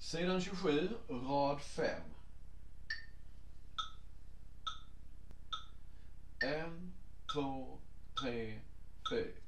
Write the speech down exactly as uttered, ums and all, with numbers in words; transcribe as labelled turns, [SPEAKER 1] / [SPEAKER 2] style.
[SPEAKER 1] Sidan tjugosju, rad fem. En, två, tre, fyra.